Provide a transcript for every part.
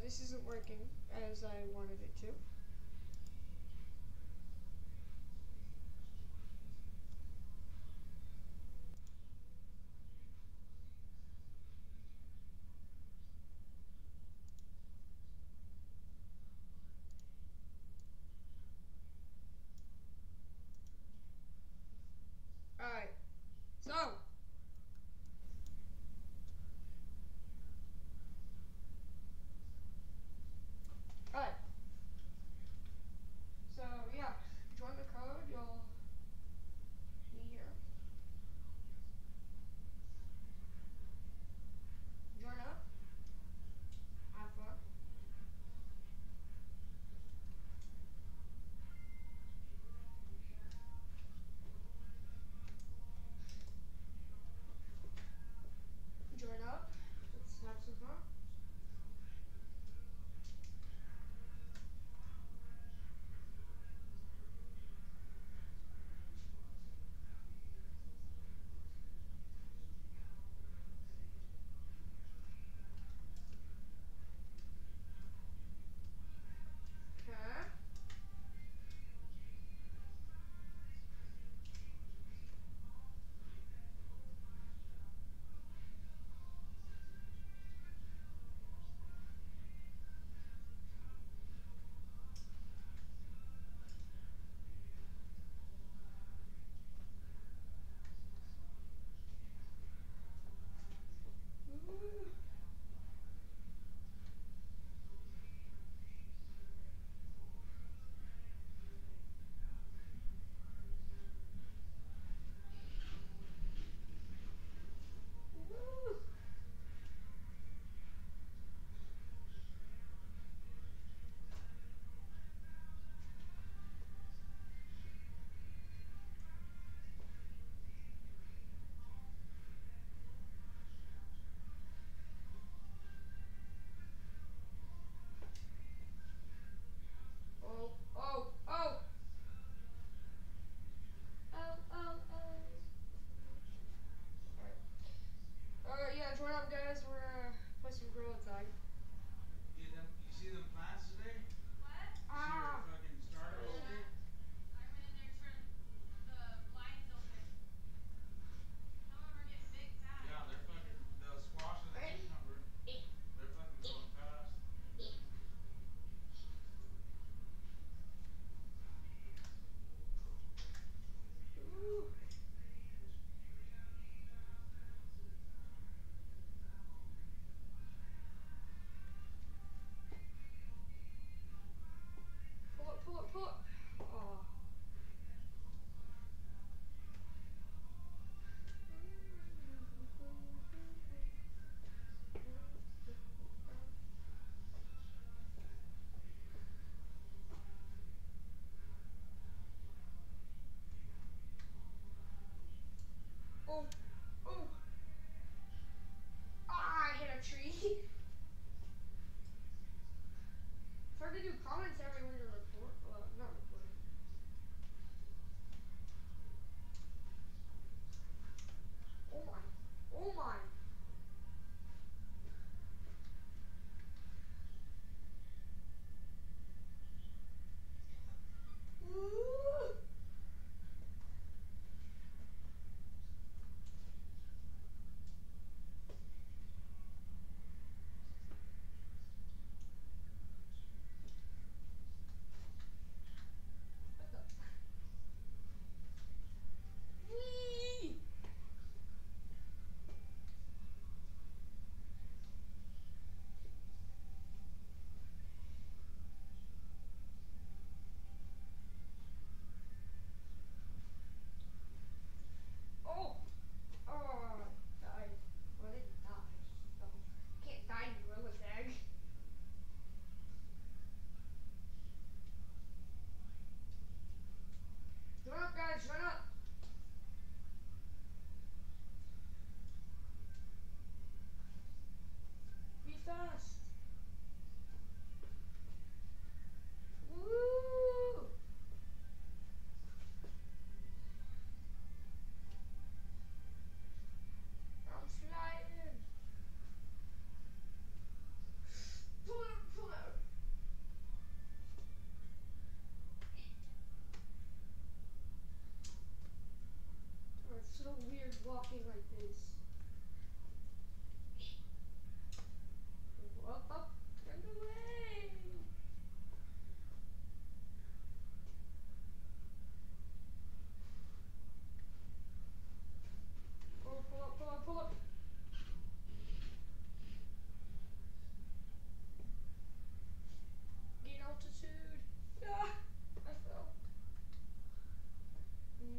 this isn't working as I wanted it to. Alright, so. Alright. So, yeah, join the code, you'll be here. Join up. Have fun. Join up. Let's have some fun. Okay. Ooh. Ooh. Oh, oh, oh! Oh, oh, oh. Alright. Yeah, join up, guys. We're gonna play some Gorilla Tag. You see them plants today? What? You see where the fucking starter hole did? I went in there, turned the blinds open. Some of them are getting big fast. Yeah, they're fucking, the squash and the cucumber, they're fucking going fast. Ooh. Pull it, pull it, pull it. Oh. Oh, oh. Ah, I hit a tree. It's hard to do commentary when you're not recording. Oh my. Oh my. Ooh. What the? Whee! Oh! Oh, I died. Well, I didn't die. So, can't die in Gorilla Tag. Join up, guys. Join up. Be fast. Woo! I'm sliding. Pull it, pull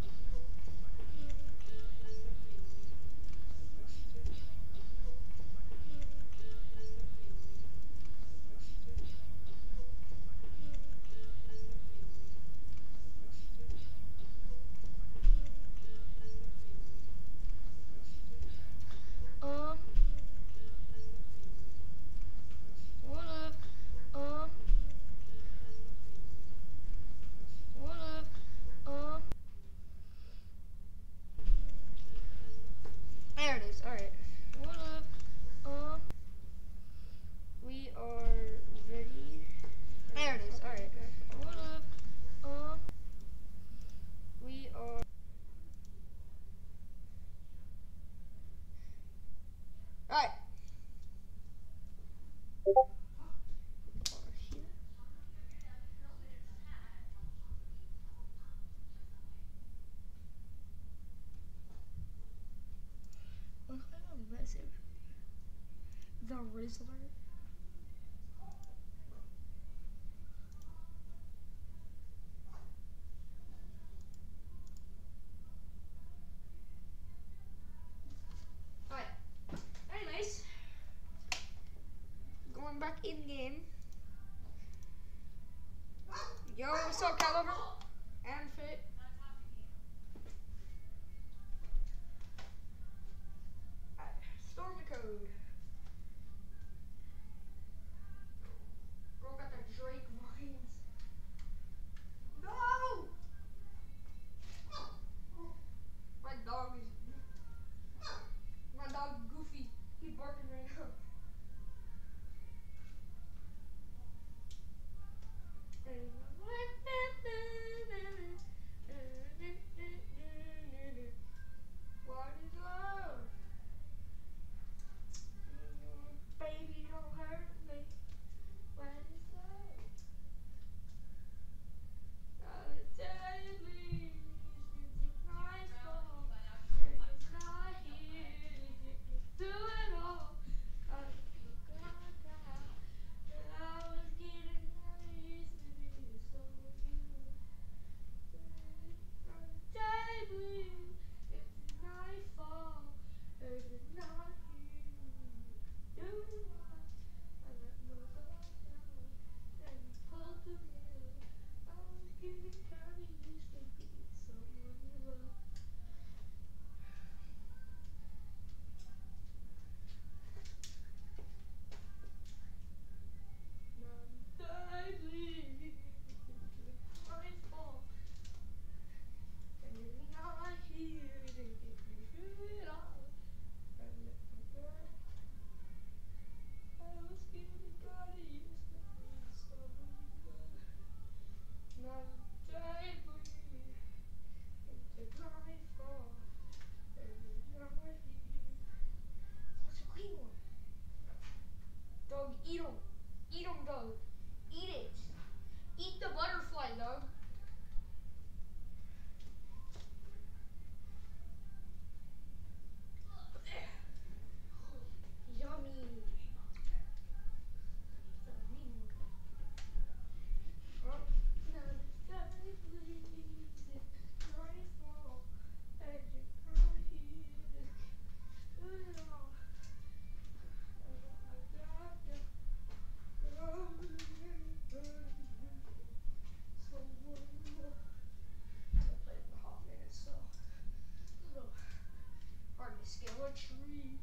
What up? What up? There it is. All right. What up? We are ready. There it is. All right. What up? We are. All right. What kind of message? The Rizzler? Alright. Anyways. Going back in game. Yo, what's up, Caliber? And fit. Not talking to you. Storm the code. Bro got the Drake vines. No! My dog is. My dog Goofy. He barking right now. What is love? Baby, don't hurt me. What is love? Gotta tell you, please. It's a nightfall, and it's not here to get me through it all. I forgot that I was getting used to be so you. Gotta tell you, it's a nightfall, and it's not here to do it all. I let my guard down, and you pulled the rug. I was getting kinda used to being someone you love. Now die, please. It's my fault, and you're not here to get me through it all. I let my guard. I was getting kinda used to being someone you love. Now die, please. It's my fault, and you're not here. What's a clean one? Dog, eat 'em. Eat 'em, dog. Eat it. Eat the butterfly, dog. Yummy. Oh. Now die, please. It's my fault, and you're not here to do it all. I let my guard down. I played for a hot minute, so a little hard to scale a tree.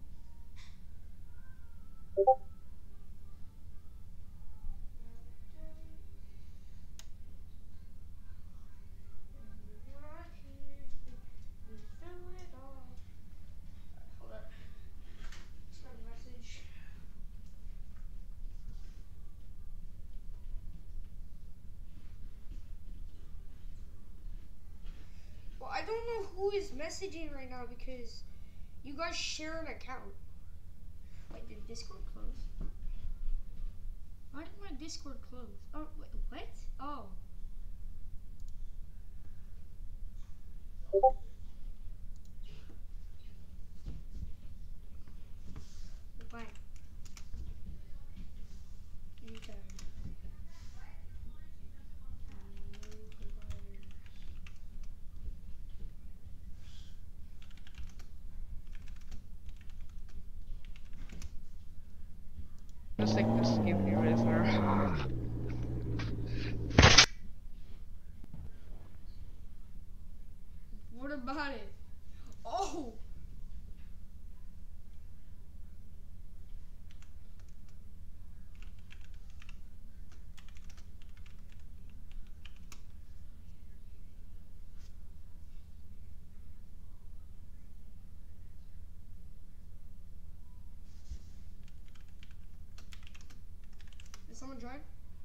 And you're not here to get me through it all. Hold up. Just got a message. Well, I don't know who is messaging right now because you guys share an account. Wait, did Discord close? Why did my Discord close? Oh, wait, what? Oh. Bye. Anytime. Just like the Skippy Rizzler. What about it? Oh! Did someone join?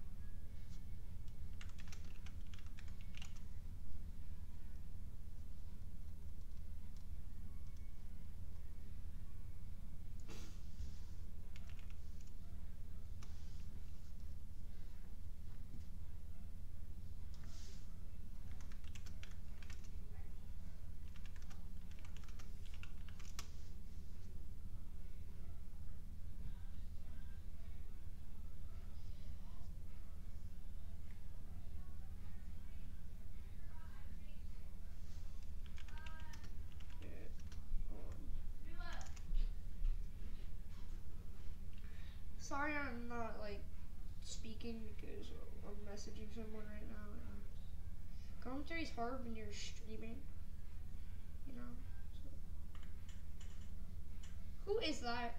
Sorry I'm not like speaking because I'm messaging someone right now. Come Commentary is hard when you're streaming. You know. So. Who is that?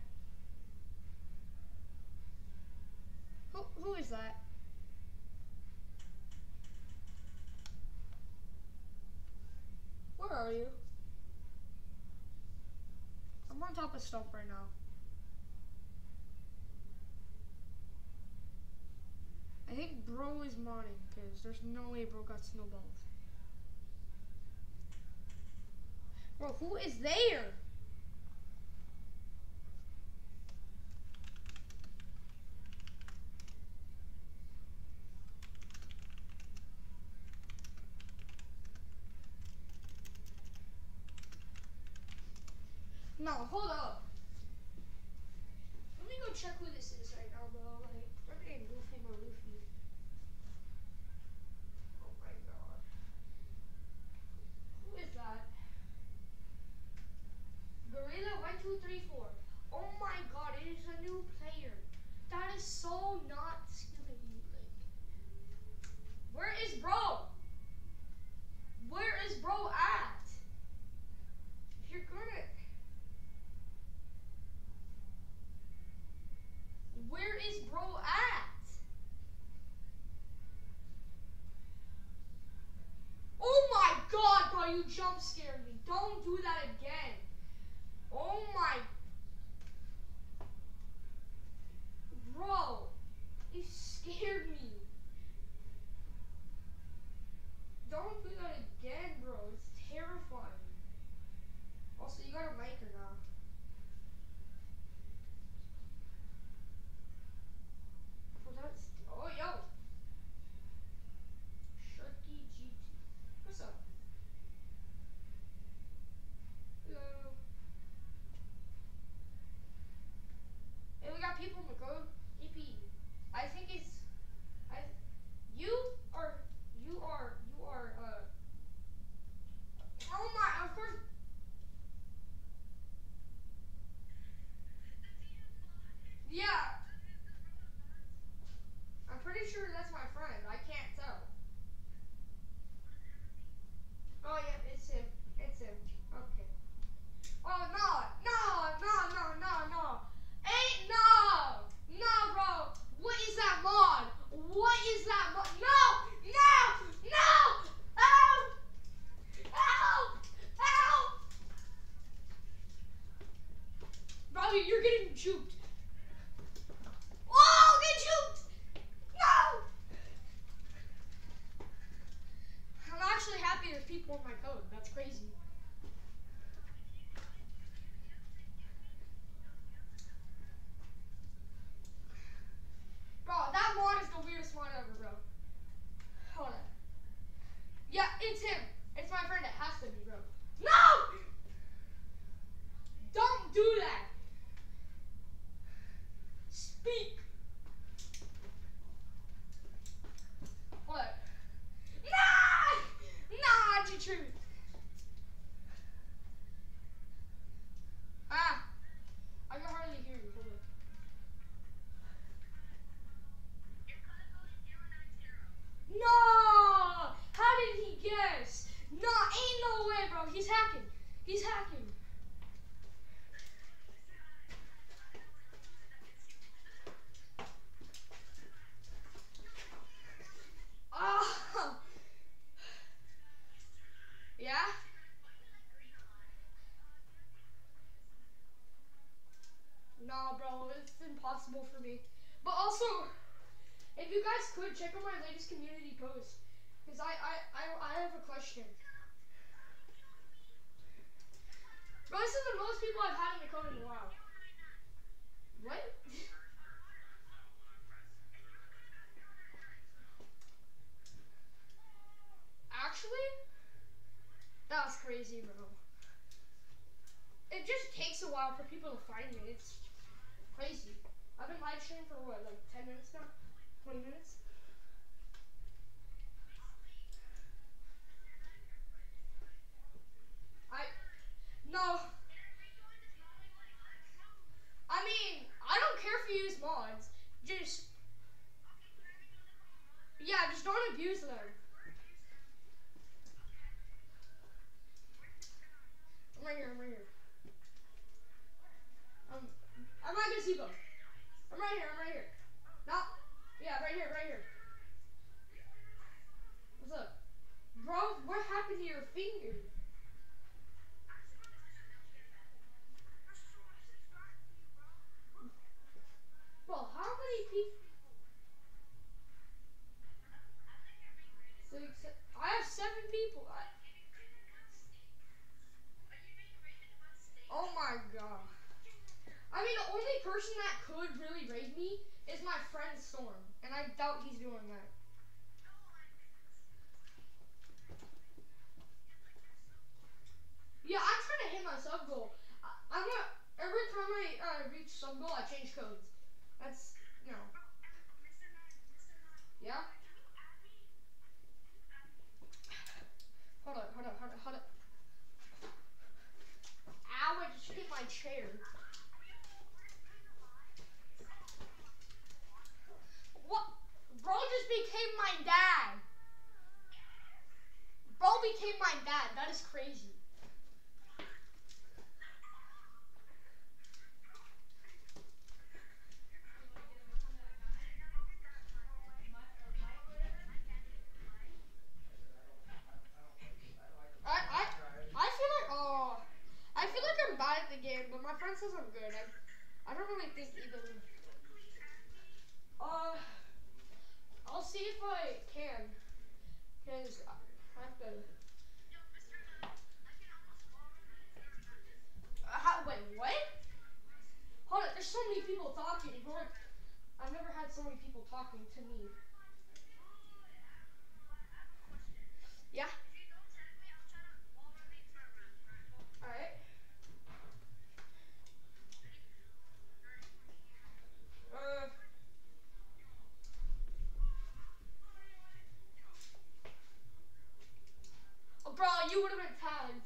Who is that? Where are you? I'm on top of Stump right now. I think bro is modding because there's no way bro got snowballed. Bro, who is there? No, hold up. Let me go check who this is right now, bro. Like, they're getting Luffy or Luffy. Oh my god. Who is that? Gorilla1234. Oh my god, it is a new player. That is so not skilly. Like, where is bro? Where is bro at? If you're gonna... Where is bro at? Oh my god, bro, you jump scared me. Don't do that again. Oh my... Bro, you scared me. Don't do that again, bro. It's terrifying. Also, you got a mic or not? Oh, yo. Sharky GT. What's up? Hello. Hey, we got people in the code. EP. I think it's... You are... Oh my, of course... Yeah. I'm pretty sure that's my friend. I can't tell. Oh yeah, it's him. It's him. Okay. Oh no! Ain't no! No, bro! What is that mod? What is that mod? No! Help! Bro, you're getting juked. Oh, get juked! No! I'm actually happy there's people in my code. That's crazy. Bro, that mod is the weirdest mod ever, bro. Hold on. Yeah, it's him. It's my friend. It has to be, bro. No! Don't do that. Speak. What? Nah, it's the truth. I can hardly hear you. Hold on. No! How did he guess? No, ain't no way, bro. He's hacking. He's hacking. Oh. Yeah? Nah, bro. It's impossible for me. But also, if you guys could, check out my latest community post. Because I have a question. Bro, this is the most people I've had in the code in a while. What? Actually? That was crazy, bro. It just takes a while for people to find me. It's crazy. I've been live streaming for what, like 10 minutes now? 20 minutes? No. I mean, I don't care if you use mods. Just, yeah, just don't abuse them. people. Oh my god. I mean, the only person that could really raid me is my friend Storm, and I doubt he's doing that. Yeah, I'm trying to hit my sub goal. I'm gonna, every time I reach sub goal, I change codes. That's, you know. Yeah? Hold up. Ow, I just hit my chair. What? Bro just became my dad. Bro became my dad. That is crazy. I feel like I'm bad at the game, but my friend says I'm good. I don't really think either. I'll see if I can, cause I have to. Wait, what? Hold on, there's so many people talking, bro. I've never had so many people talking to me. Yeah. All right. Oh, bro, you would have been tagged.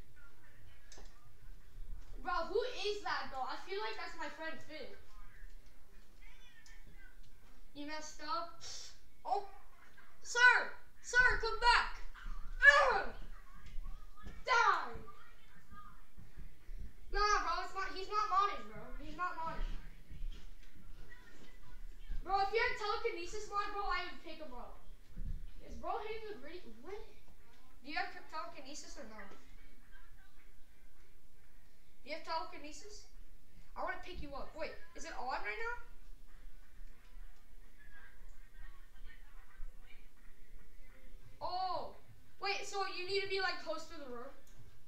Bro, who is that though? I feel like that's my friend Finn. You messed up. Oh, sir, come back. Die. Nah, bro, it's not. He's not modded, bro. He's not modded. Bro, if you had telekinesis mod, bro, I would pick him up. Is bro hitting the gritty? What? Do you have telekinesis or no? Do you have telekinesis? I want to pick you up. Wait, is it on right now? Oh, wait, so you need to be like close to the room?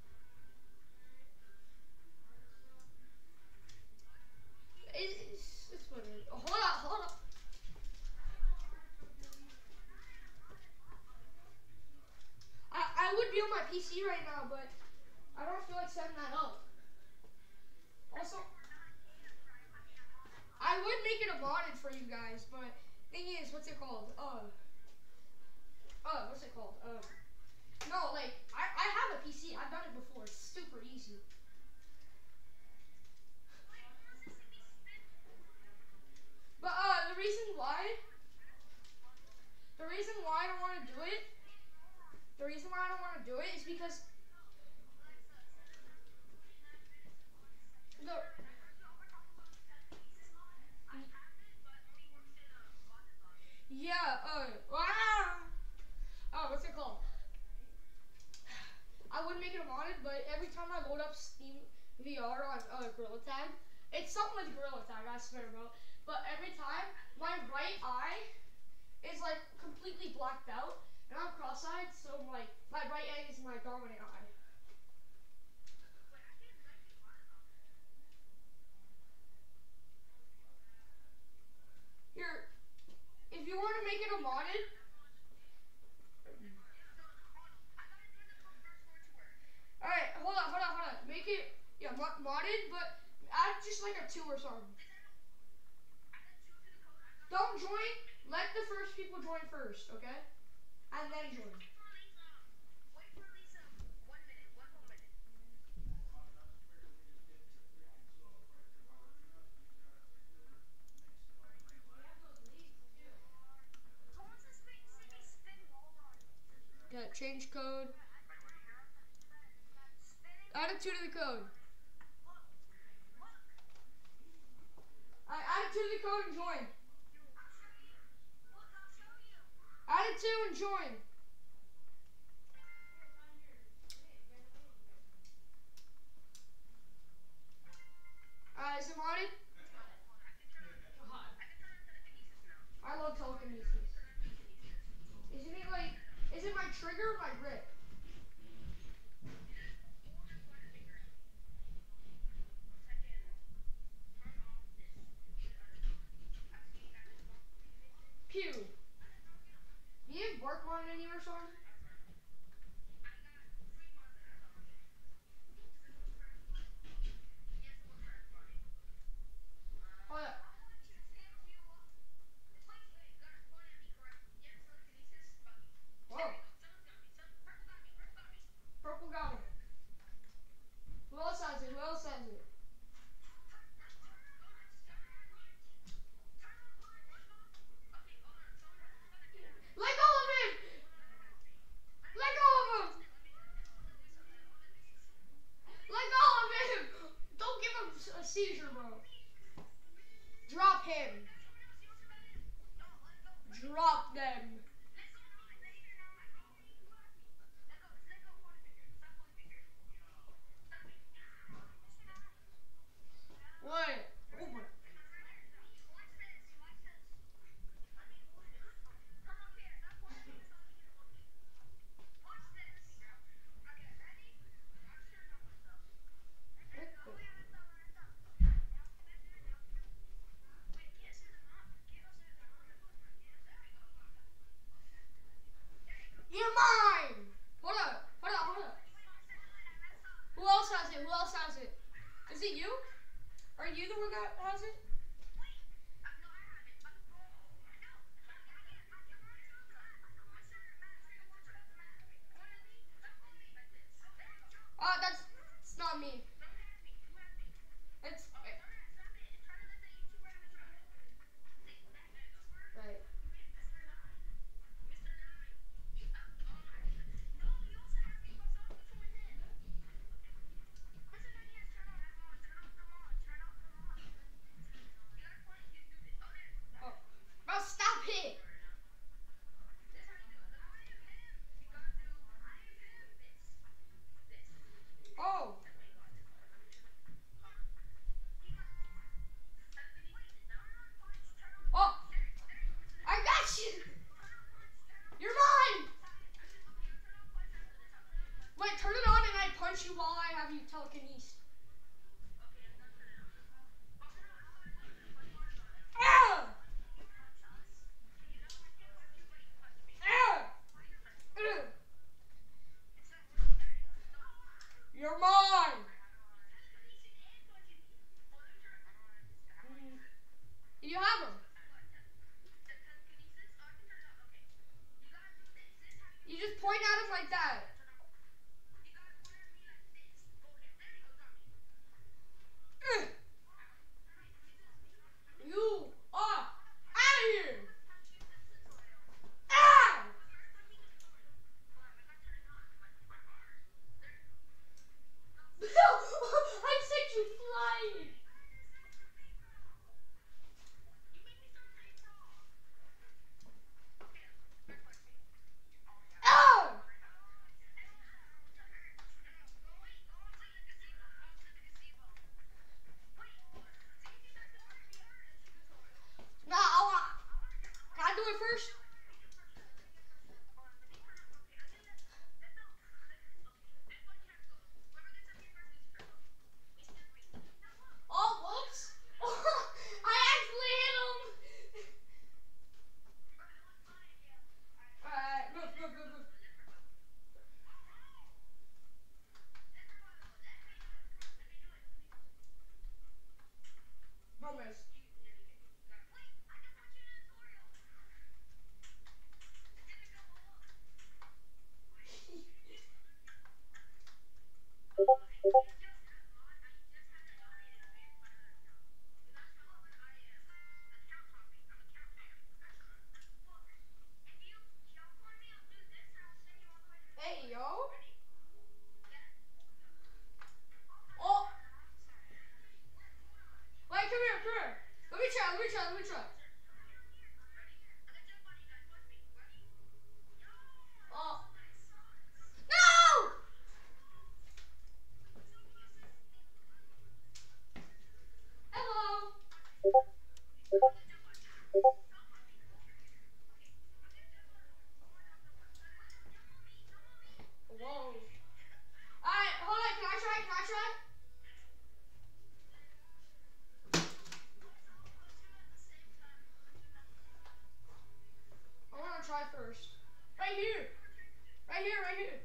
It's whatever. Oh, hold up. I would be on my PC right now, but I don't feel like setting that up. Also, I would make it a modded for you guys, but thing is, what's it called? What's it called? No, like, I have a PC. I've done it before. It's super easy. But, the reason why I don't want to do it, is because what's it called? I would make it a modded, but every time I load up Steam VR on Gorilla Tag, it's something with Gorilla Tag, I swear, bro. But every time, my right eye is like completely blacked out, and I'm cross-eyed, so like my right eye is my dominant eye. Here, if you want to make it a modded. Alright, hold on. Make it, modded, but add just like a 2 or something. Don't join, let the first people join first, okay? And then join. Yeah, change code. Add a 2 to the code. Alright, add a 2 to the code and join. Add a 2 and join. Is it modded? I love telekinesis. Isn't it like, is it my trait? trigger or my grip? Pew. Do you have work on anywhere, son? Hold up. Whoa. Purple got it. Who else has it? Who else has it? Let go of him! Let go of him! Let go of him! Don't give him a seizure, bro. Drop him. Drop them. What? Oh my. You're mine! Hold up. Hold up. Hold up. Who else has it? Who else has it? Is it you? Are you the one that has it? That's it's not me. It's right. Oh, bro, stop it! Oh. Oh, I got you! You're mine! Wait, turn it on and I punch you while I have you telekinesis. Ah! Ah! Ah! You're mine! You have him. You just point at him like that. You are out of here! Ah! I sent you flying! Ah! here.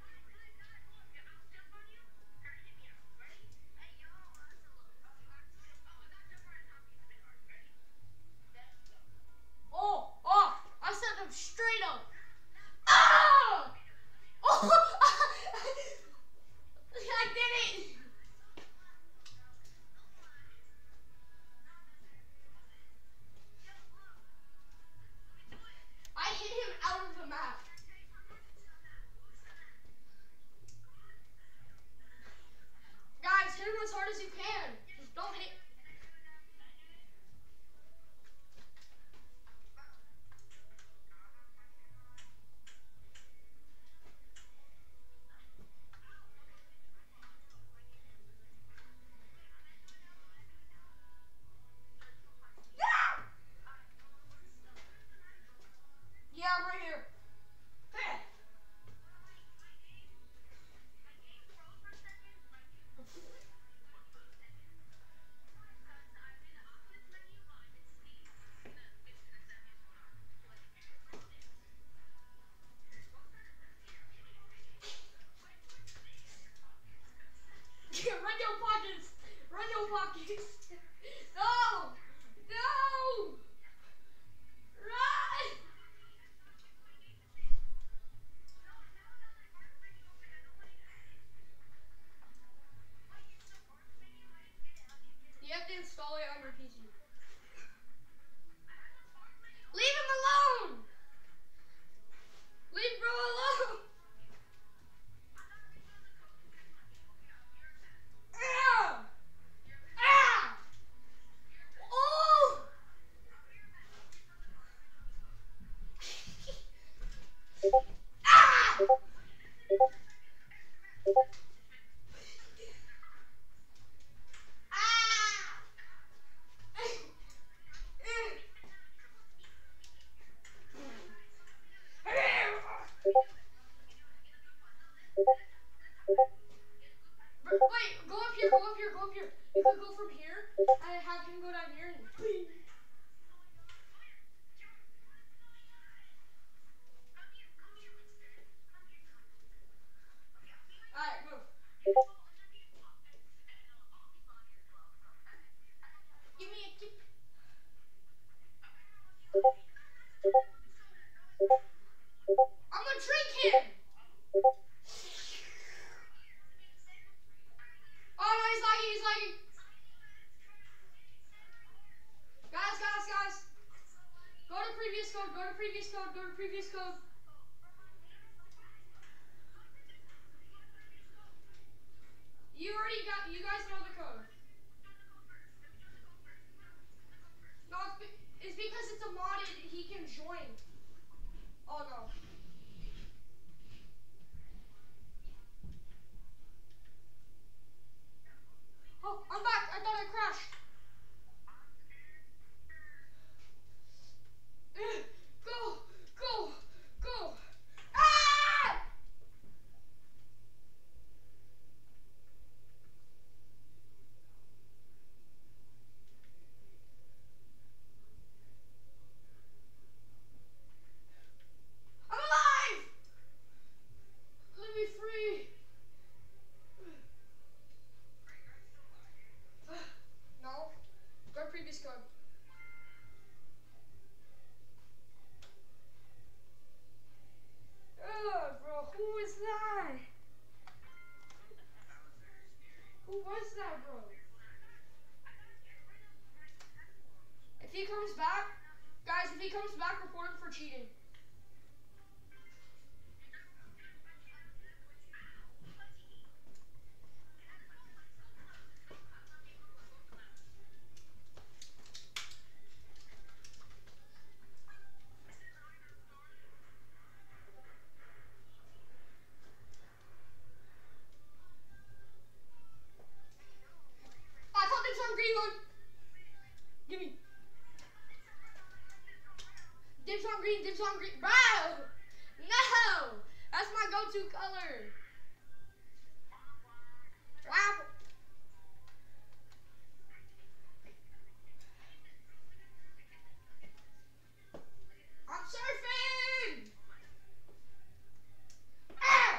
Oh, oh, I sent him straight up. Ah! Oh, I did it. I hit him out of the map. Guys, hit him as hard as you can. Just don't hit. Yeah, I'm right here. Hey. Run your pockets! Run your pockets! No! No! Run! You have to install it on your PC. Leave him alone! Leave bro alone! Ah! Ah! Oh! Ah! Ah! Wait, go up here, go up here, go up here. You could go from here and have him go down here and alright, move. Give me a kick. I'm gonna drink him! Oh no, he's lagging, he's lagging. Guys. Go to previous code, go to previous code, go to previous code. You guys know the code. No, it's because it's a modded, he can join. Oh no. Oh, I'm back, I thought I crashed. Go. Ah! I'm alive! Let me free. No. Go to previous code. Bro, who was that? Who was that, bro? If he comes back, guys, if he comes back, report him for cheating. I thought this on green one. Give me. Dibs on green. Bro! No! That's my go-to color. Wow. I'm surfing! Ah!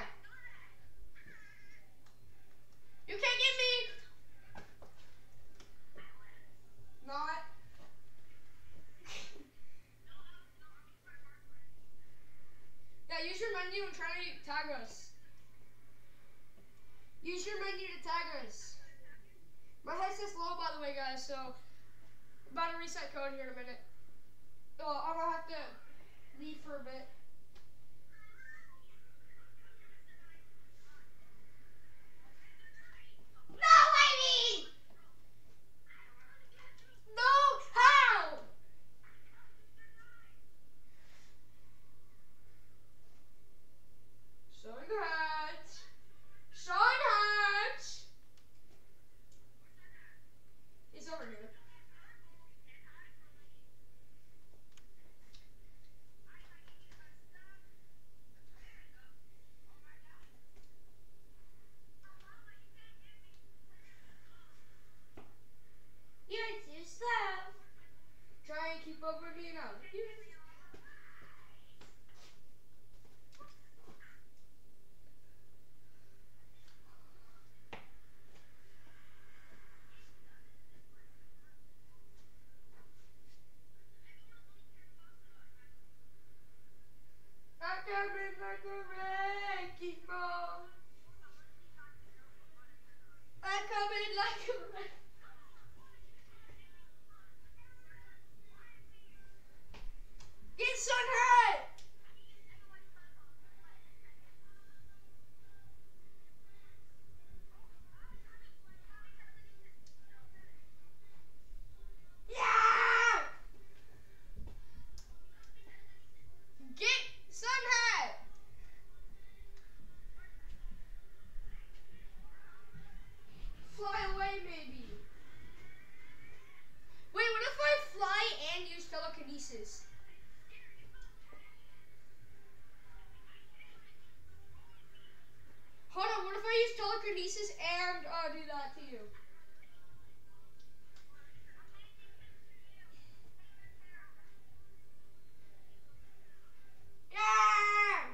to tag us. My headset's low, by the way, guys, so I'm about to reset code here in a minute. Oh, I'm gonna have to leave for a bit. No, lady! No, how? Showing hat. Showing hat. He's over here. You're too slow. Try and keep up with me now. I come in like a wrecking ball. I come in like a wrecking. Get sun hurt! Yeah! Get sun hurt! Fly away, maybe. Wait, what if I fly and use telekinesis? Hold on, what if I use telekinesis and do that to you? Yeah!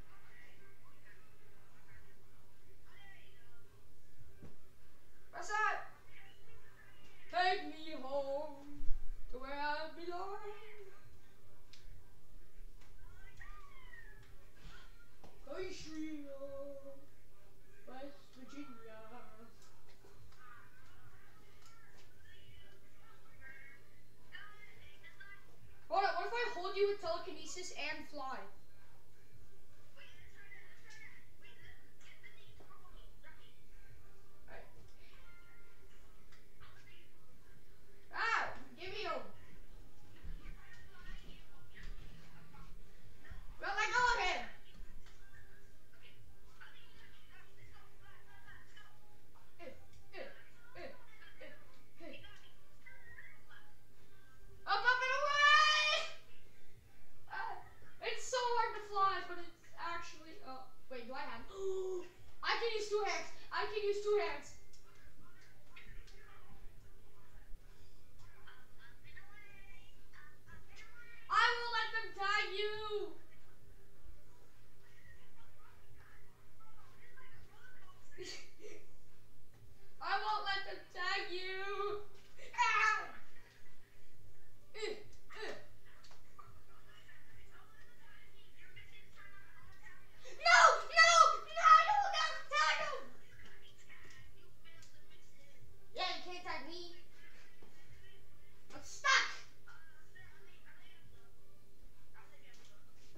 What's up? Take me home to where I belong. Country of West Virginia. Hold on, what if I hold you with telekinesis and fly? Alright. Ah, give me him. Well, let go of him. Up and away! It's so hard to fly, but it's actually. Oh, wait, do I have? I can use two hands. I can use two hands. I will let them tag you. I won't let them tag you. Ah! No! No! No! You will never tag him! Yeah, you can't tag me. I'm stuck.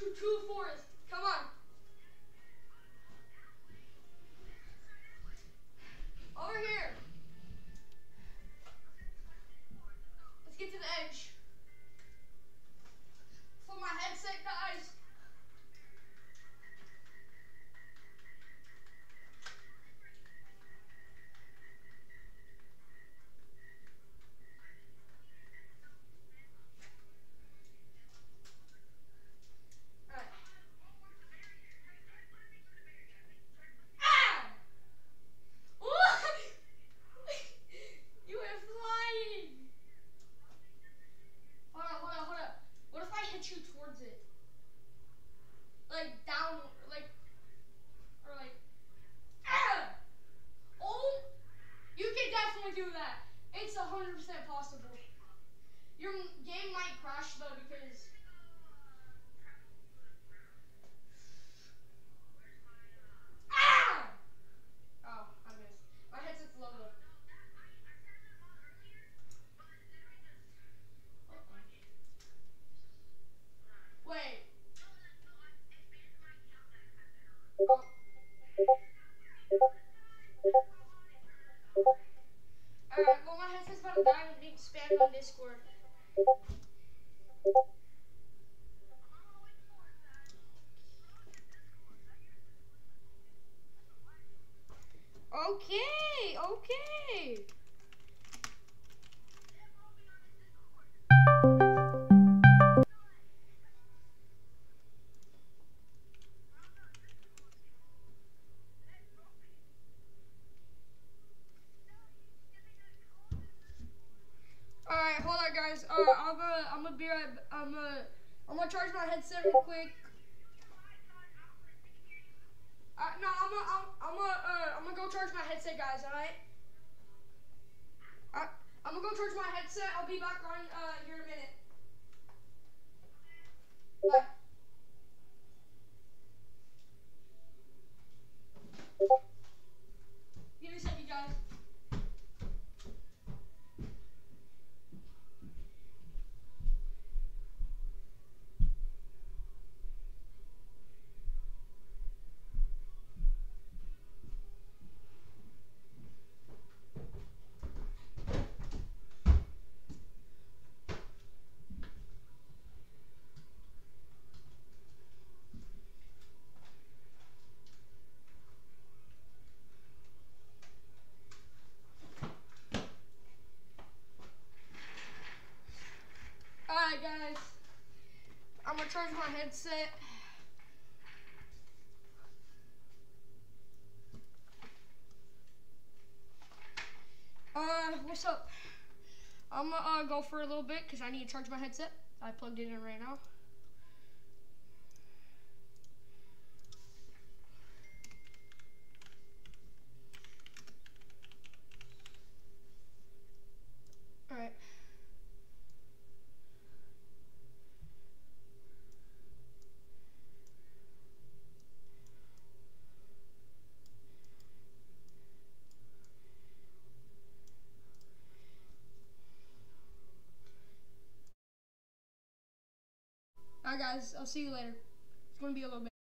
you to the forest. Come on. Over here. Let's get to the edge. For my headset, guys. Alright. Ah! You went flying. Hold on, hold on, hold on. What if I hit you towards it? Like down, like, or like, ah! Oh, you can definitely do that. It's 100% possible. Your game might crash though because. Ah! Oh, I missed. My headset's low though. Wait. Alright, well my headset's about to die and being spammed on Discord. Okay, okay. Alright, hold on guys. I'm gonna be right. I'm gonna charge my headset real quick. No, I'm gonna go charge my headset, guys. Alright. I'm gonna go charge my headset. I'll be back on here in a minute. Bye. Give me a second, guys. Alright, guys. I'm gonna charge my headset. What's up? I'm gonna go for a little bit because I need to charge my headset. I plugged it in right now. Alright. Alright guys, I'll see you later. It's gonna be a little bit.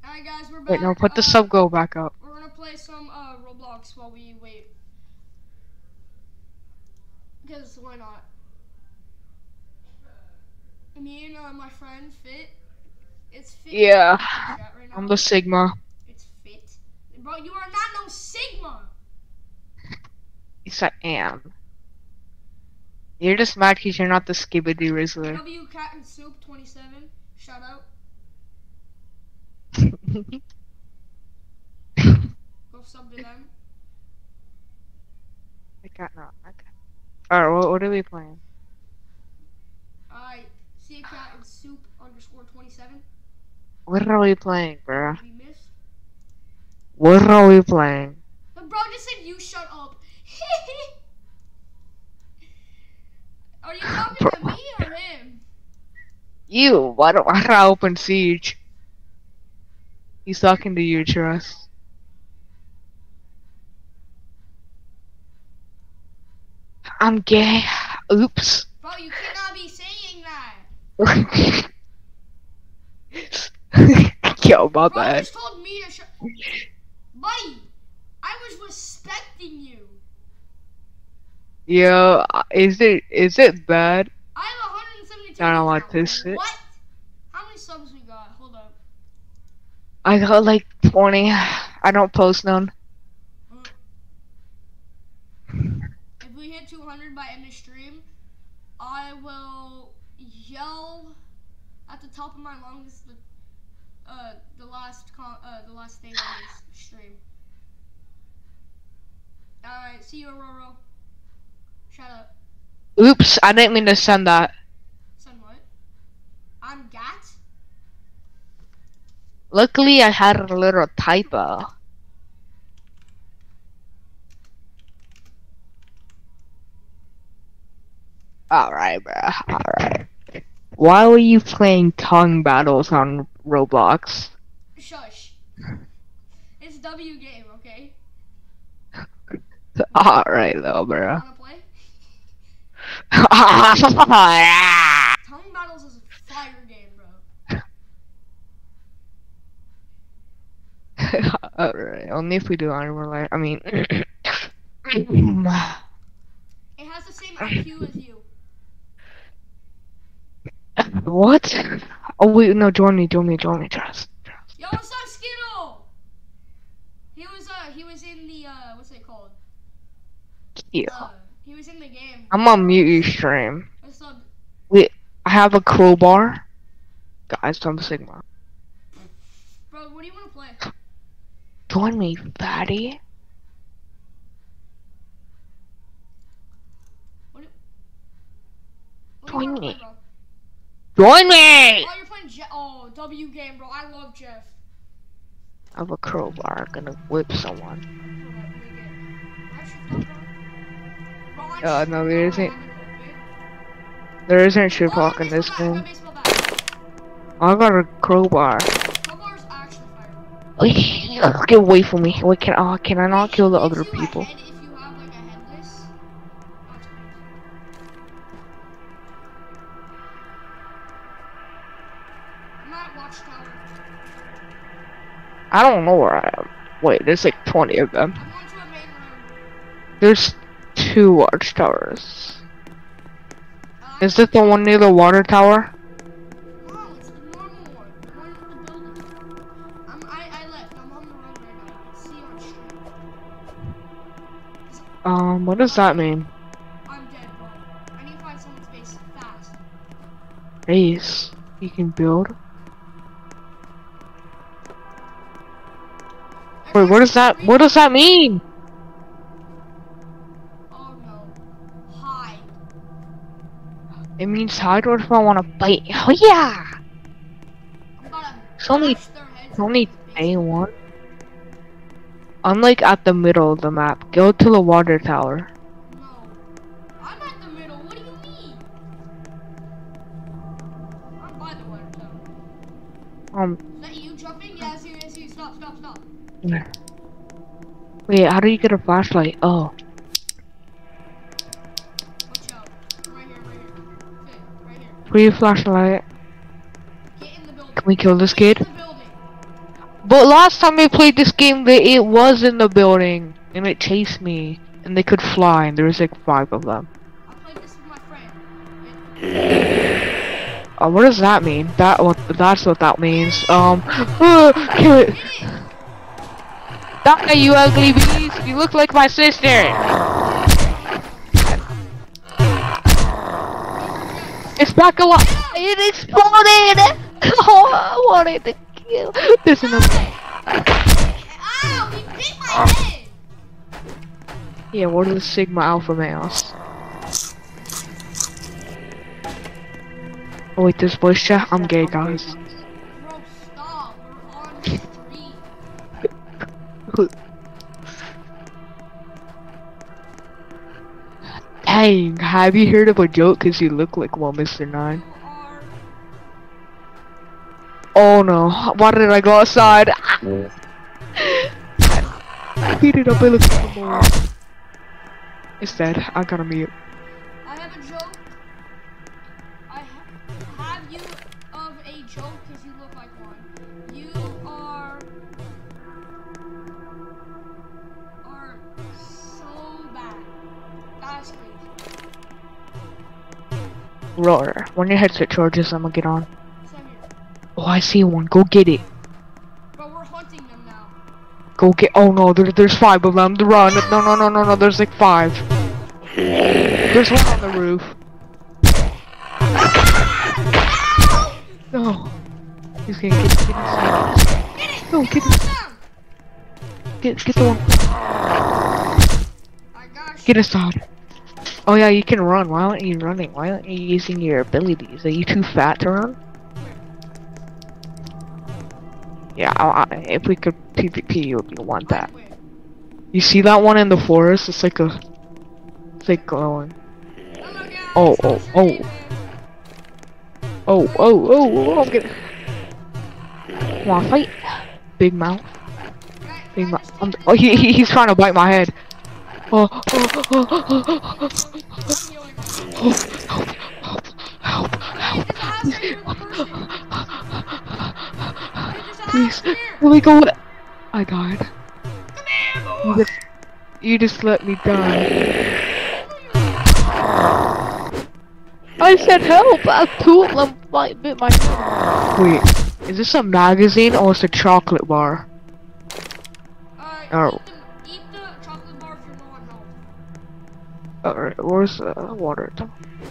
Alright guys, we're back. Wait, no, put the sub go back up. We're gonna play some Roblox while we wait. Because why not? Me and my friend Fit. It's Fit. Yeah. Chat right now. I'm the Sigma. It's Fit. Bro, you are not no Sigma. Yes, I am. You're just mad because you're not the Skibidi Rizzler. W Cat and Soup 27. Shout out. Go sub to them. I got no. Okay. Alright, what are we playing? Alright, see a cat and Soup underscore 27. What are we playing, bruh? We missed. What are we playing? The bro just said you shut up. Are you talking to me or him? You, why don't I open Siege? He's talking to you, Trust. I'm gay. Oops. Bro, you cannot be saying that. Yo, my Bro, you bad. just told me to shut. Buddy, I was respecting you. Yo, is it bad? I have 172. I don't want now. this shit. What? How many subs we got? Hold up. I got like 20. I don't post none. If we hit 200 by end of stream, I will yell at the top of my lungs the last thing on this stream. Alright, see you, Aurora. Shut up. Oops, I didn't mean to send that. Son, what? I'm Gat? Luckily, I had a little typo. Alright, bruh. Alright. Why were you playing tongue battles on Roblox? Shush. It's W game, okay? Alright, though, bruh. Wanna play? Alright, Tongue battles is a fire game, bro. only if we do Animal Light. I mean. It has the same IQ as you. What? Oh, wait, no, join me, Trust. Yo, what's up, Skittle? He was in the, what's it called? Yeah. He was in the game. I'm on mute your stream. What's up? Wait, I have a crowbar. Guys, I'm Sigma. Bro, what do you want to play? Join me, fatty. What do you Join wanna me. play, bro? Join me! Oh, you're playing Jeff. Oh, W game, bro. I love Jeff. I have a crowbar. I'm gonna whip someone. No, there isn't. There isn't shit talk in this game. I got a crowbar. Crowbar's actually fire. Get away from me. Wait, can I not kill the other people? If you have like a headless, that's crazy. I'm at Watchtower. I don't know where I am. Wait, there's like 20 of them. I'm going to a main room. There's 2 watchtowers. Is this the one near the water tower? No, it's the normal one. The one with the building. I left. I'm on the road right now. I can see on stream. What does that mean? I'm dead, bro. I need to find someone's base fast. Base. You can build? Wait, what does that mean? Oh no. Hide. It means hide or if I want to fight. Oh yeah! I'm gonna It's only, bash their heads it's only in the face. A1. I'm like at the middle of the map. Go to the water tower. No. I'm at the middle. What do you mean? I'm by the water tower. Is that you jumping? Yeah, I see you. I see you. Stop. Wait, how do you get a flashlight? Oh. Watch out. Right here. Okay, right here. Free flashlight. Get in the building. Can we kill this Get kid? in the building. But last time we played this game, it was in the building, and it chased me, and they could fly, and there was like 5 of them. I played this with my friend. What does that mean? That's what that means. Kill it. Die, you ugly beast! You look like my sister. It's back alive. It exploded. Oh, I wanted to kill. There's another. Ow! He bit my head! Yeah, what are the Sigma Alpha males? Oh wait, there's voice chat? I'm gay, guys. Bro, stop. We're on the street. Dang, have you heard of a joke? Cause you look like one, Mr. 9. You are... Oh no, why did I go outside? Beat it up, I look like a more. It's dead, I gotta mute. I have a joke. Have you of a joke because you look like one. You are so bad. That's crazy. Roar, when your headset charges, I'm gonna get on. Same here. Oh, I see one, go get it. But we're hunting them now. Go get, oh no, there's 5 of them, run. No, there's like 5. There's one on the roof. No. He's gonna get inside. No, get the one. I got you. Get inside. Oh yeah, you can run. Why aren't you running? Why aren't you using your abilities? Are you too fat to run? Yeah, if we could PvP, you would want that. Wait. You see that one in the forest? It's like glowing. Oh, I'm getting. Wanna fight? Big mouth. Big mouth. Oh, he's trying to bite my head. Help. Please, let me go. I died. You just let me die. I said help! 2 of them bit my head. Wait, is this a magazine or is it a chocolate bar? Oh. Eat the chocolate bar if you're low on health. Alright, where's the water tower?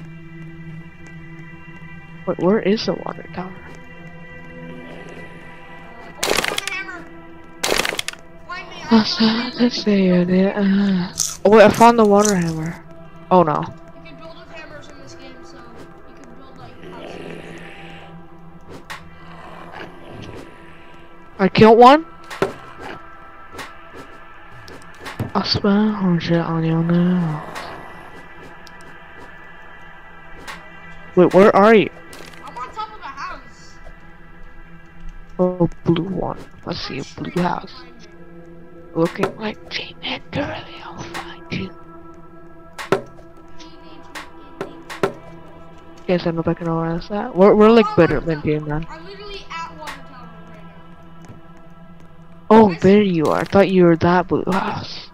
Wait, where is the water tower? Oh wait, I found the water hammer. Oh no. You can build with hammers in this game, so you can build like houses. I killed one. I spent shit on you now. Wait, where are you? I'm on top of the house. Oh, blue one. Let's see a blue house. Looking like J-Man Girly, I'll find you. Guess I don't know if I can organize that. We're like better than J-Man. I'm literally at water tower right now. Oh, there you are. I thought you were that blue house.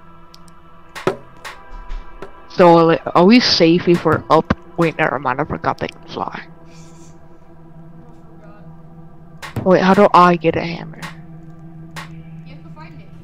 So, like, are we safe if we're up? Wait, never mind. I forgot they can fly. Wait, how do I get a hammer? You have to find it.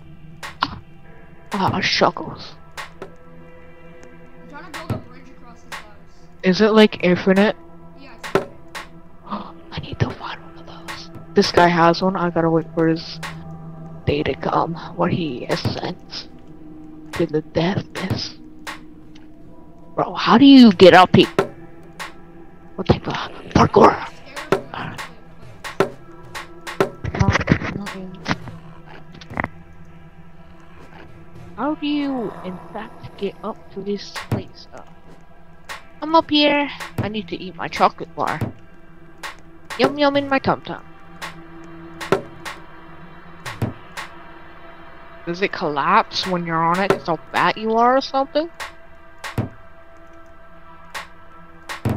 Ah, shuckles. I'm trying to build a bridge across this house. Is it like infinite? Yeah, it's infinite. I need to find one of those. This guy has one. I gotta wait for his day to come, where he ascends to the deathness. Bro, how do you get up here? What type of parkour? How do you, in fact, get up to this place? I'm up here. I need to eat my chocolate bar. Yum yum in my tum tum. Does it collapse when you're on it? Cause how fat you are or something?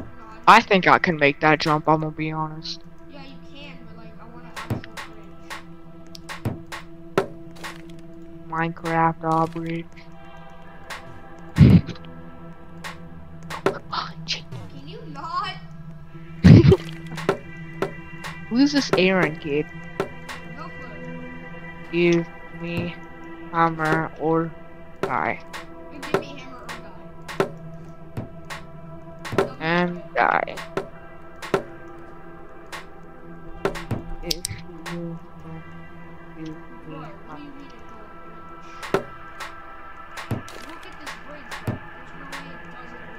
I think I can make that jump. I'm gonna be honest. Yeah, you can, but like I want to actual bridge. Minecraft Aubrey. Can you not? Who's this Aaron kid? No clue. Give me hammer or die. You give me hammer or die. And die. If you don't give me What? What do hammer. you mean it's all glitch? Look at this bridge, bro. There's no way it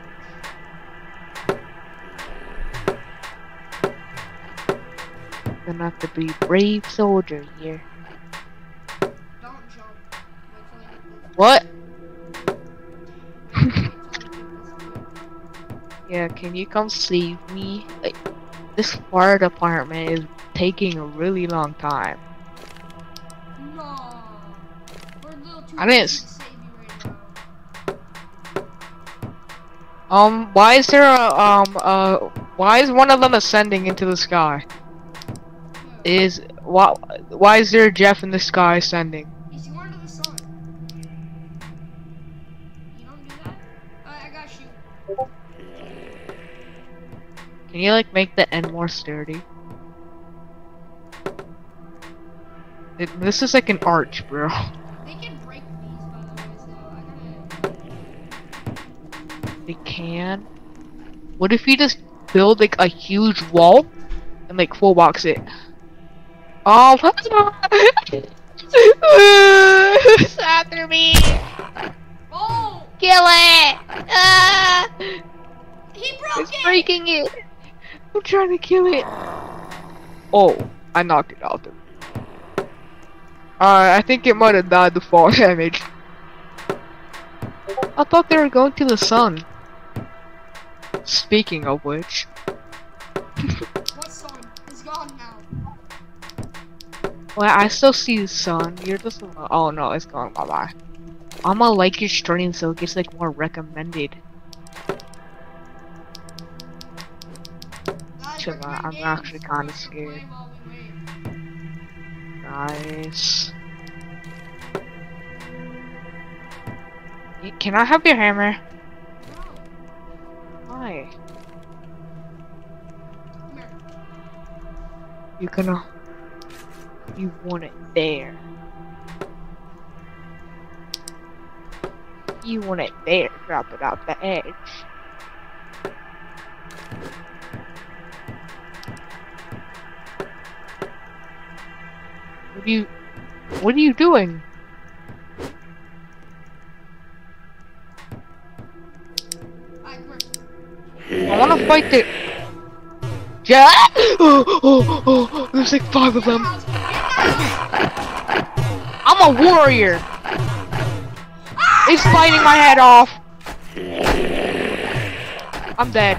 doesn't glitch. Gonna have to be brave soldier here. Don't jump. Wait till I get this. What? Wait till I get this bridge. Yeah, can you come save me? Like, this fire department is taking a really long time. No. We're a little too I didn't busy to save you right now. Why is there why is one of them ascending into the sky? Yeah. Why is there a Jeff in the sky ascending? He's going to the sun. You don't do that? I got you. Can you like make the end more sturdy? This is like an arch, bro. They can break these, by the way, so I gotta... They can. What if you just build like a huge wall and like full box it? Oh, who's after me? Oh! Kill it! He broke It's it! breaking it. I'm trying to kill it. Oh, I knocked it out. I think it might have died to fall damage. I thought they were going to the sun. Speaking of which, What sun? It's gone now. well, I still see the sun. You're just oh no, it's gone. Bye bye. I'm gonna like your stream so it gets like more recommended. Guys, Chill we're out, I'm playing actually games kinda for us to scared. play while we wait. Nice. Can I have your hammer? No. Why? Come here. You gonna. You want it there. You want it there. Drop it off the edge. What are you doing? Alright, come here. I wanna fight the. Yeah! Oh, there's like 5 of them. I'm a warrior. It's biting my head off. I'm dead.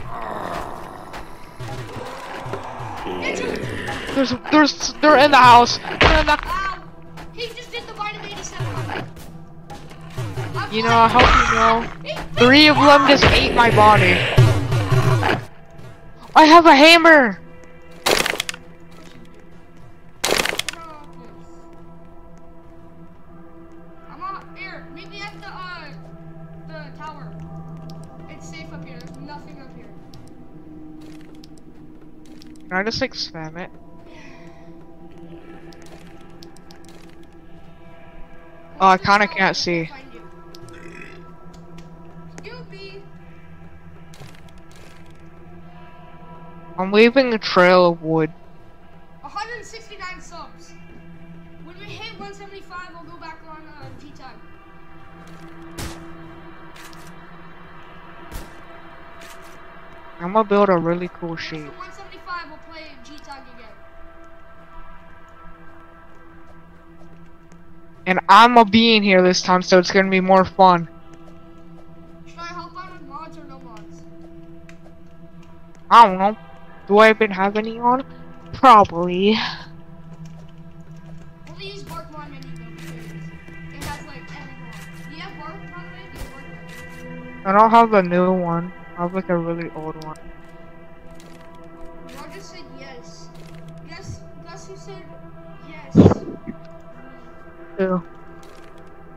They're in the house. They're in the. Ow! He just did the vitamin 87. You know, I hope you know. 3 of them just ate my body. I have a hammer. I'm on here. Meet me at the tower. It's safe up here. There's nothing up here. Can I just like spam it? Oh, I kinda can't see. Scooby. I'm leaving a trail of wood. 169 subs. When we hit 175, we'll go back on G-Tag. I'm gonna build a really cool shape. So 175, we'll play G-Tag again. And I'm gonna be in here this time, so it's gonna be more fun. Should I help out with mods or no mods? I don't know. Do I even have any on? Probably. We'll use Bark Mod menu though, because it has like every mod. Do you have Bark, by the way? Do you have Bark menu? I don't have a new one. I have like a really old one. Roger said yes. Guess who said yes? Ew.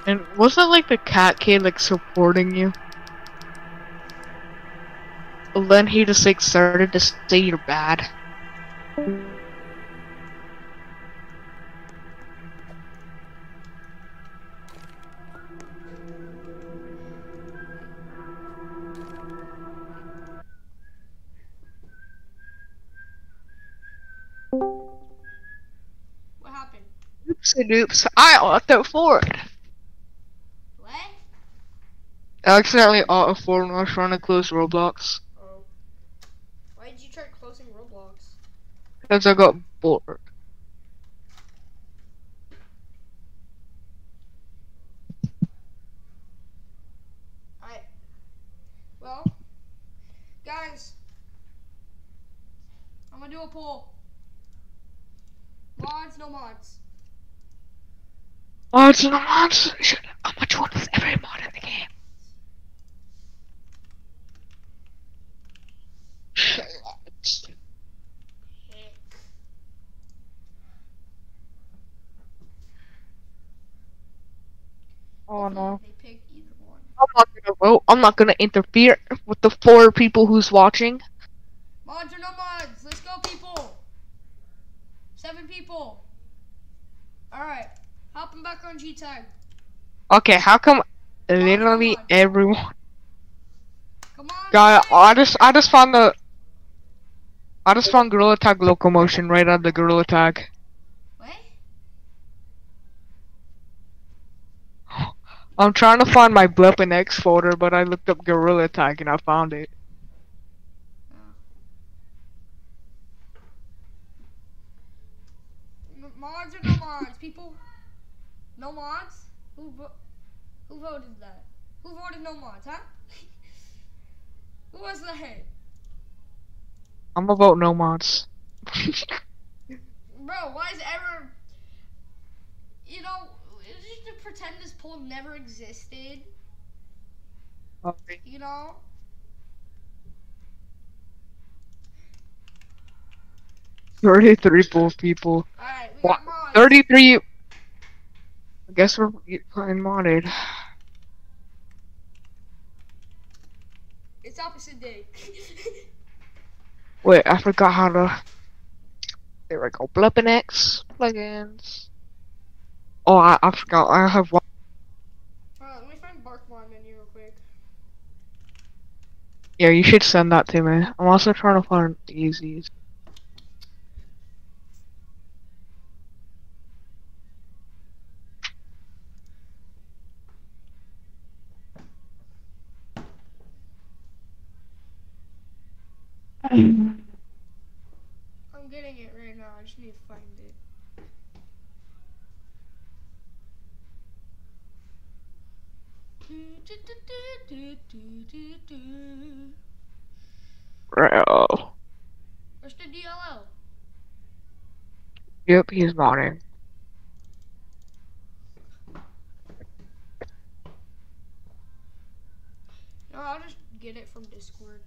And wasn't like the cat kid like supporting you? But then he just like started to say you're bad. What happened? Oops and oops, I auto forward. What? I accidentally auto forward when I was trying to close Roblox. Oh. Why did you try closing Roblox? Because I got bored. Well, guys, I'm gonna do a poll. Mods, no mods. Mods and mods. I'm gonna join with every mod in the game. Oh no. They pick either one. I'm not gonna vote. I'm not gonna interfere with the 4 people who's watching. Mods or no mods? Let's go, people. 7 people. Alright. Hopping back on G-Tag. Okay, how come literally everyone? Come on. Guy, guys. I just found Gorilla Tag Locomotion right on the Gorilla Tag. What? I'm trying to find my Blip and X folder, but I looked up Gorilla Tag and I found it. Mods or no mods, people? No mods? Who voted that? Who voted no mods, huh? Who was the head? I'm gonna vote no mods. Bro, why is ever... You know, just to pretend this poll never existed. Okay. You know? $33 people. Alright, we got mods. 33. I guess we're playing modded. It's opposite day. Wait, I forgot how to. There we go. Blip and X plugins. Oh, I forgot. I have one. Alright, let me find Barkmon menu real quick. Yeah, you should send that to me. I'm also trying to find easies. I'm getting it right now. I just need to find it. Bro. Where's the DLL? Yep, he's modding. No, I'll just get it from Discord.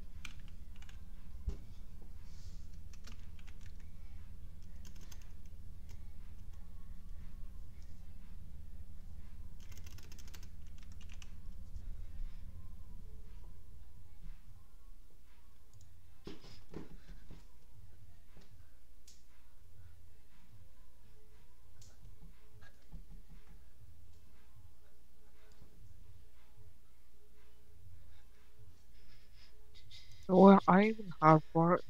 Well, I even have part.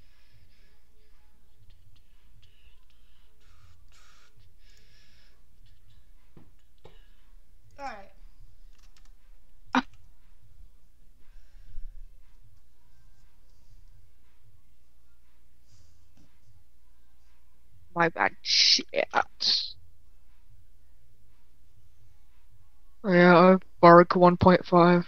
Alright. My bad. Shit. Yeah, Bark 1.5.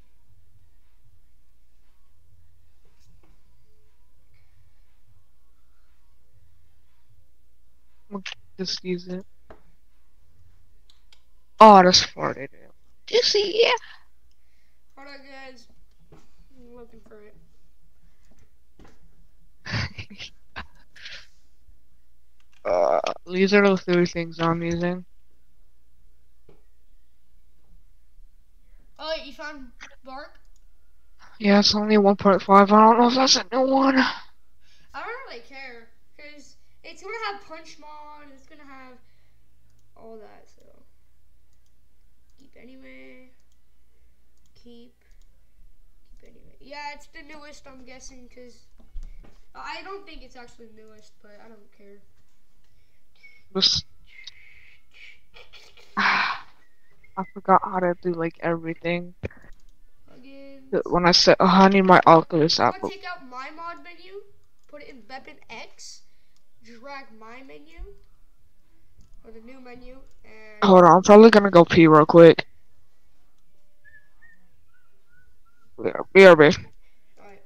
We'll just use it. Oh, I just farted. Do you see? Yeah. Hold on, guys. I'm looking for it. These are the 3 things I'm using. What, you found Bark? Yeah, it's only 1.5. I don't know if that's a new one. I don't really care, because it's gonna have punch mod, it's gonna have all that, so. Keep anyway. Keep anyway. Yeah, it's the newest, I'm guessing, because I don't think it's actually the newest, but I don't care. Just... I forgot how to do like everything. Plugins. When I said, oh, I need my Oculus I'm app. gonna take out my mod menu, put it in Weapon X, drag my menu, or the new menu, and Hold on, I'm probably gonna go pee real quick. BRB. alright.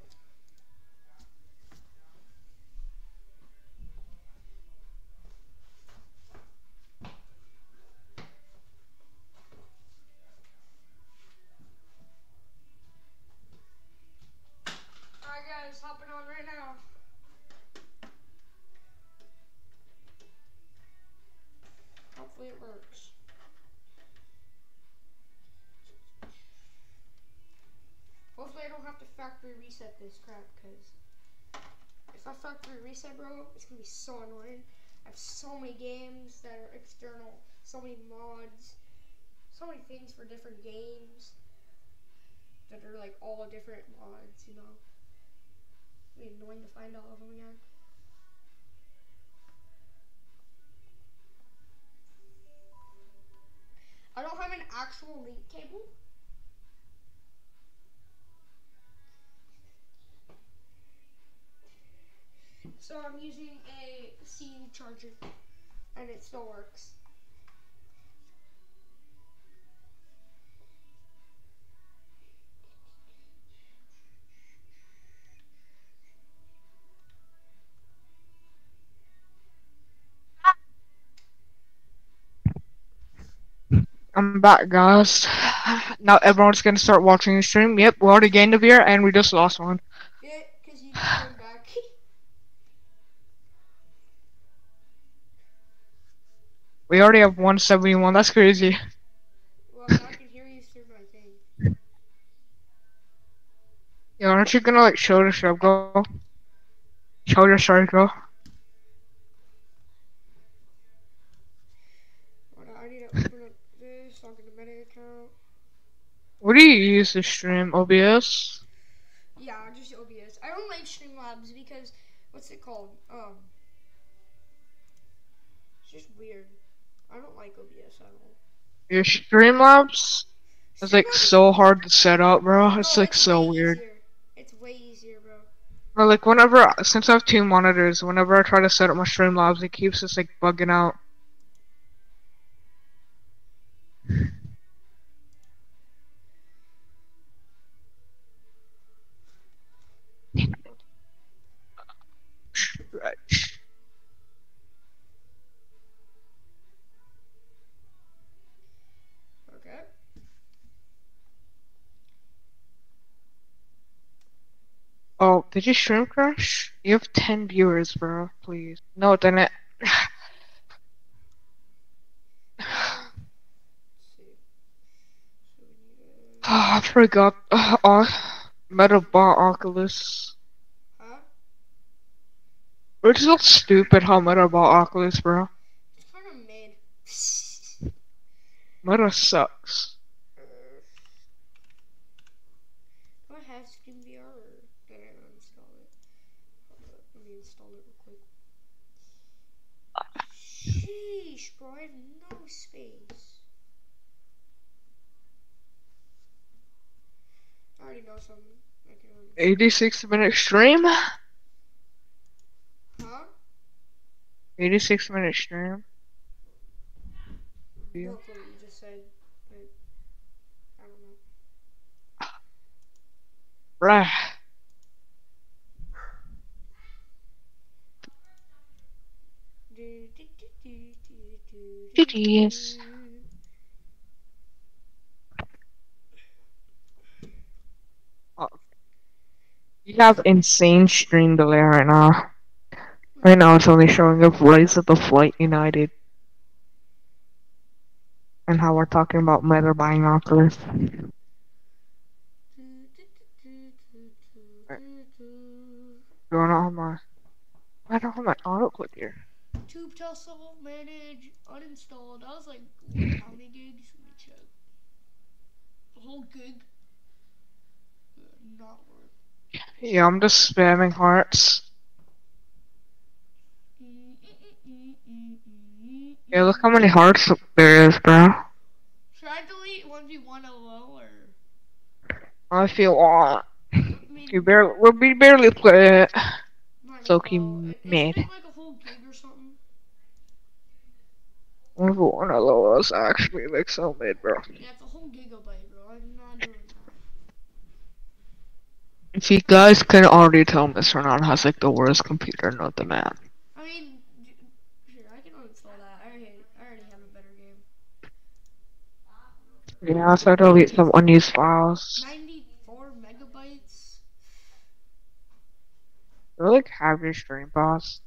Alright guys, hopping on right now. Hopefully it works. Hopefully I don't have to factory reset this crap, because if I factory reset, bro, it's gonna be so annoying. I have so many games that are external, so many mods, so many things for different games that are like all different mods, you know. It'd be annoying to find all of them again. I don't have an actual link cable. So I'm using a C charger, and it still works. I'm back, guys. Now everyone's gonna start watching the stream. Yep, we already gained a beer and we just lost one. Yeah, because you just came back. We already have 171. That's crazy. Well, now I can hear you through my thing. Yeah, aren't you gonna like show the circle? Show the circle. Hold on, I need to open up this, log into Meta account. What do you use to stream? OBS? Yeah, just OBS. I don't like Streamlabs because, what's it called? It's just weird. I don't like OBS at all. Your Streamlabs is like Streamlabs- so hard to set up, bro. It's No, like so way weird. easier. It's way easier, bro. Or like whenever, since I have two monitors, whenever I try to set up my Streamlabs, it keeps just like bugging out. Right. Okay. Oh, did you stream crash? You have 10 viewers, bro. Please. No, it didn't. Let's see. So we need I forgot. Meta bought Oculus. huh? It's so stupid how Meta bought Oculus, bro. It's kind of mid. Meta sucks. Do I have StreamVR or did I uninstall it? Hold up, let me install it real quick. Sheesh, bro, I have no space. I already know something. I can 86-minute stream? Huh? 86-minute stream? Yeah. No clue what you just said, but I don't know. Bruh. GG's. Oh. You have insane stream delay right now. Right now it's only showing up Rise of the Flight United. And how we're talking about Meta buying Oculus. Do I not have my? I don't have my auto click here. Tube tussle, manage, uninstalled. I was like, wait, how many gigs? Let me check. A whole gig? Not worth. Yeah, I'm just spamming hearts. Yeah, look how many hearts there is, bro. Should I delete 1v1 LOL or? I feel odd. I mean, We barely play it. not So LOL. he It's made. been like a whole gig or something. One of those actually like so mid, bro. Yeah, it's a whole gigabyte, bro. I'm not doing that. If you guys can already tell, Mr. Non has like the worst computer, not the man. I mean, here, I can uninstall that. I already have a better game. Yeah, so delete some unused files. 94 megabytes. Do like have your stream boss?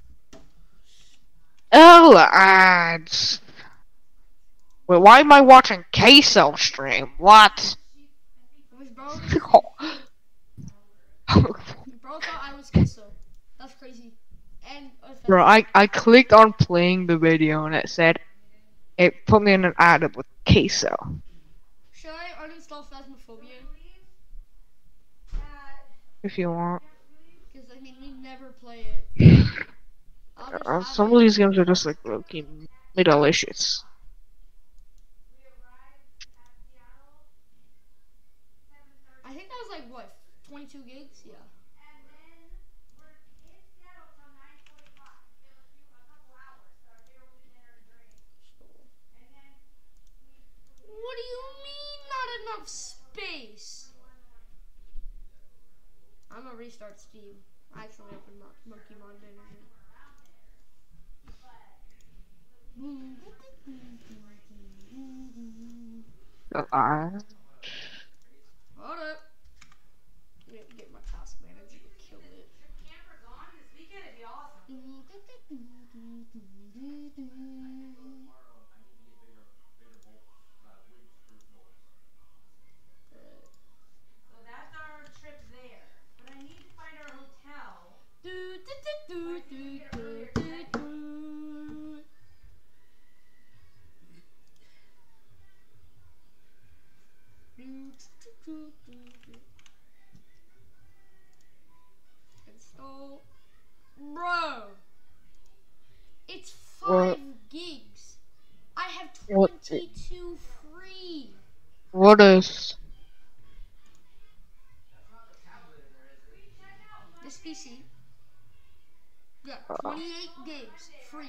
Oh, ads. Wait, why am I watching Queso stream? What? Bro, Bro, bro thought I was Queso. That's crazy. And I clicked on playing the video and it said it put me in an ad with Queso. should I uninstall Phasmophobia? If you want. Because I mean, we never play it. I'll just have Some it. of these games are just like low-key delicious. I think that was like what, 22 gigs? Yeah. What do you mean not enough space? I'm gonna restart Steam. I actually opened Monkey Mod Manager. Hold up. Get my task manager to kill it. Camper gone this weekend, it'd be awesome. So that's our trip there. But I need to find our hotel. Install. Bro! It's 5 What? gigs. I have What? 22 free. What is? This PC. Yeah, 28 gigs free.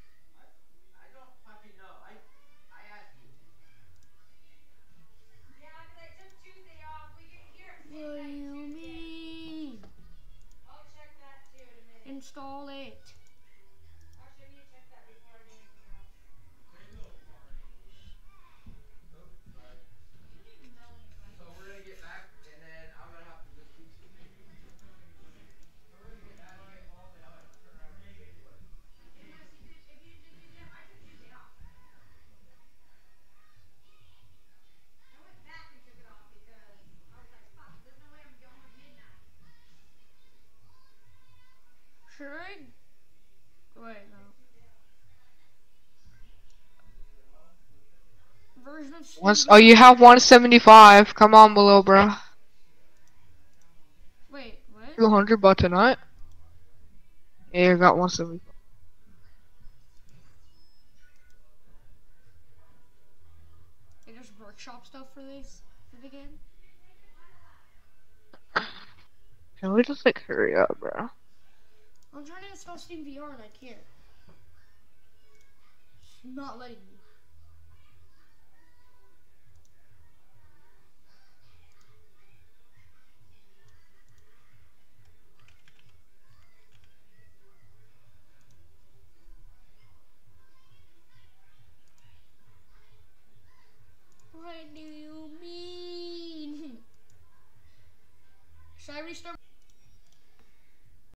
Yeah, because I took Tuesday off. We get here at What do you mean? I'll check that too in a minute. Install it. Actually, I need to check that before I do anything else. So we're gonna get back, and then I'm gonna have to just do some. We're gonna get back, get home, and I'm gonna turn around and pay for it. If you did Tuesday, I took Tuesday off. I went back and took it off because I was like, fuck, there's no way I'm going at midnight. Should I? Wait, no. Version of Steam. Oh, you have 175. Come on, below, bro. Wait, what? 200 by tonight. Yeah, you got 175. They just workshop stuff for this for the game. Can we just like hurry up, bro? I'm trying to install Steam VR and I can't. It's not letting me. What do you mean? Should I restart?